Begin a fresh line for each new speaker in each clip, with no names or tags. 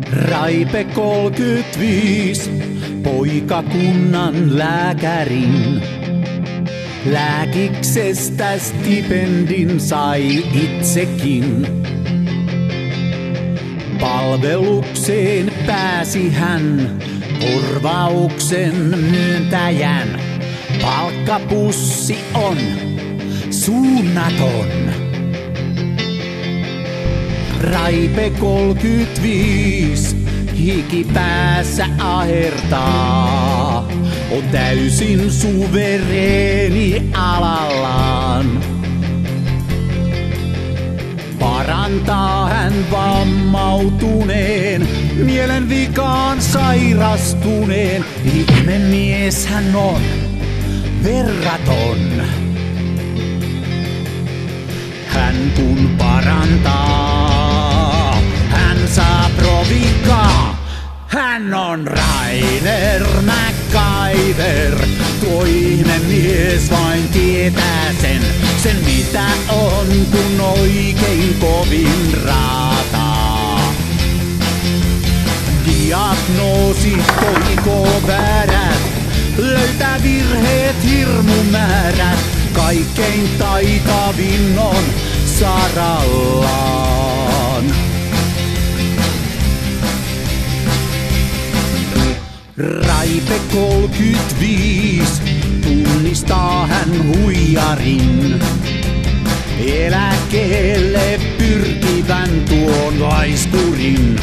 Raipe 35, poika kunnan lääkärin. Lääkiksestä stipendin sai itsekin. Palvelukseen pääsi hän korvauksen myöntäjän. Palkkapussi on suunnaton. Raipe 35, hiki päässä ahertaa. On täysin suvereeni alallaan. Parantaa hän vammautuneen, mielen vikaan sairastuneen. Ihmemies hän on, verraton. Hän kun parantaa, hän saa provikaa. Hän on Rainer MacGyver. Tuo ihmemies vain tietää sen mitä on, kun oikein kovin raataa. Diagnoosi toiko väärät, löytää virheet hirmumäärät. Kaikkein taitavin on sarallaan. Raipe 35, tunnistaa hän huijarin. Eläkkeelle pyrkivän tuon laiskurin.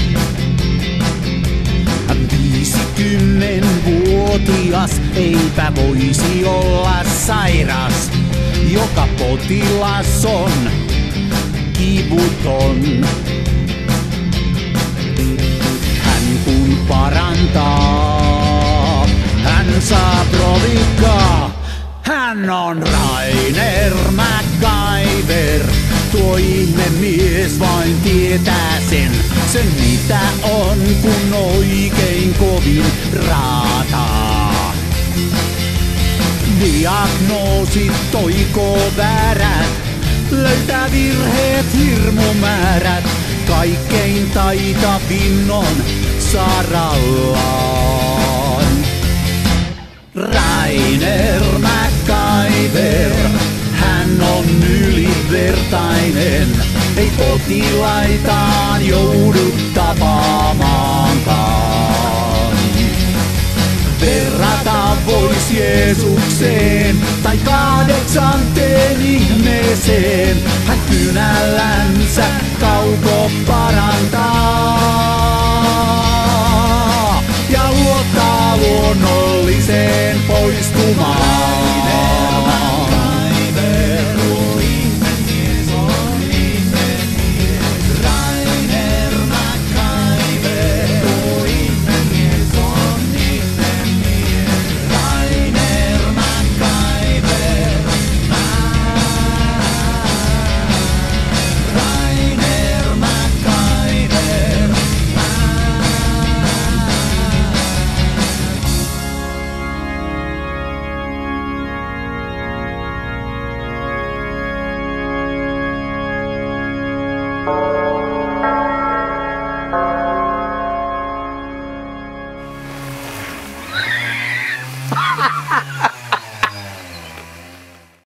50-vuotias eipä voisi olla sairas. Joka potilas on kivuton. Hän kun parantaa, hän saa provikaa. Hän on Rainer MacGyver. Tuo ihmemies vain tietää sen mitä on, kun oikein kovin raataa. Diagnoosit toiko väärät, löytää virheet hirmumäärät. Kaikkein taitavin on sarallaan. Rainer MacGyver, hän on ylivertainen. Ei potilaitaan joudu tapaamaankaan. Verrata vois Jeesukseen tai 8 ihmeeseen. Hän